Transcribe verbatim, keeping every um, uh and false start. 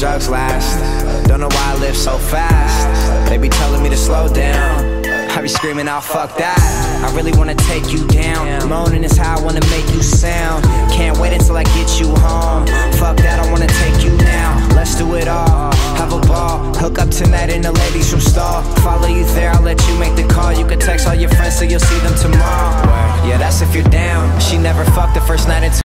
drugs last. Don't know why I live so fast. They be telling me to slow down. I be screaming out, fuck that. I really wanna take you down. Moaning is how I wanna make you sound. Can't wait until I get you home. Fuck that, I wanna take you now. Let's do it all, have a ball. Hook up tonight in the ladies room stall. Follow you there, I'll let you make the call. You can text all your friends so you'll see them tomorrow. Yeah, that's if you're down. She never fucked the first night until